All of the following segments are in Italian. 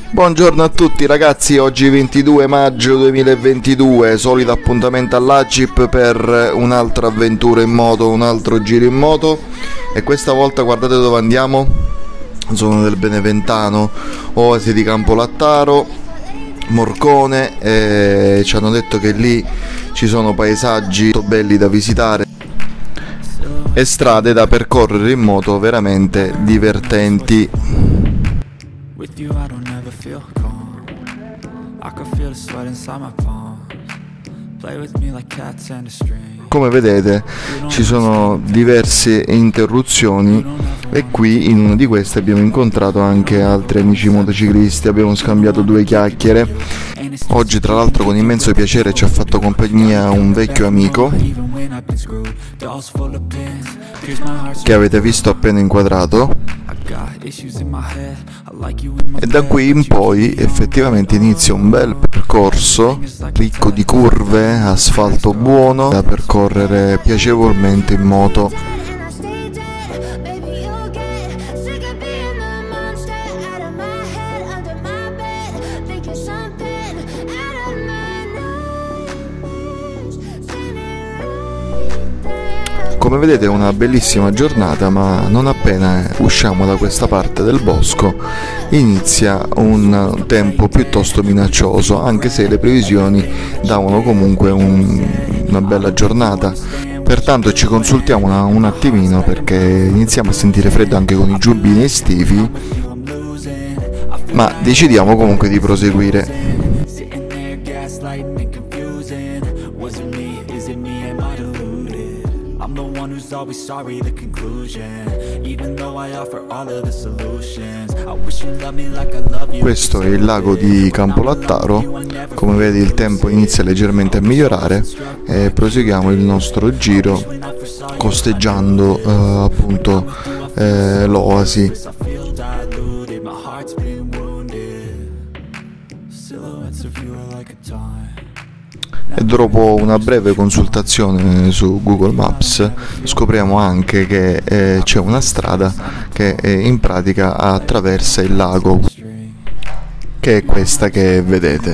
Buongiorno a tutti ragazzi, oggi 22 maggio 2022, solito appuntamento all'Agip per un'altra avventura in moto, un altro giro in moto. E questa volta guardate dove andiamo, sono del Beneventano, oasi di Campolattaro, Morcone, e ci hanno detto che lì ci sono paesaggi molto belli da visitare e strade da percorrere in moto veramente divertenti. With you I don't ever feel calm. I can feel the sweat inside my palms. Play with me like cats and a string. Come vedete ci sono diverse interruzioni e qui in una di queste abbiamo incontrato anche altri amici motociclisti, abbiamo scambiato due chiacchiere. Oggi tra l'altro con immenso piacere ci ha fatto compagnia un vecchio amico che avete visto appena inquadrato. E da qui in poi effettivamente inizia un bel percorso ricco di curve, asfalto buono da percorrere piacevolmente in moto. Come vedete è una bellissima giornata, ma non appena usciamo da questa parte del bosco inizia un tempo piuttosto minaccioso, anche se le previsioni davano comunque una bella giornata. Pertanto ci consultiamo un attimino perché iniziamo a sentire freddo anche con i giubbini estivi, ma decidiamo comunque di proseguire. Always sorry the conclusion, even though I offer all of the solutions. I wish you loved me like I love you. Questo è il lago di Campolattaro, come vedi il tempo inizia leggermente a migliorare e proseguiamo il nostro giro costeggiando appunto l'oasi. E dopo una breve consultazione su Google Maps scopriamo anche che c'è una strada che in pratica attraversa il lago, che è questa che vedete.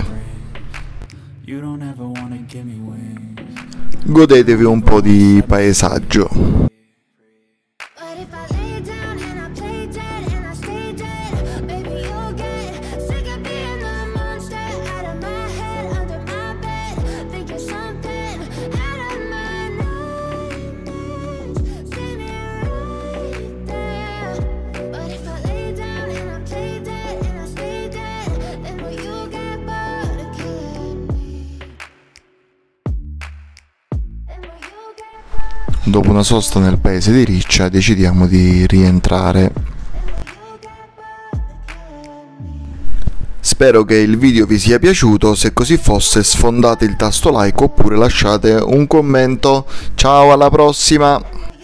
Godetevi un po' di paesaggio. Dopo una sosta nel paese di Riccia decidiamo di rientrare. Spero che il video vi sia piaciuto, se così fosse sfondate il tasto like oppure lasciate un commento. Ciao, alla prossima!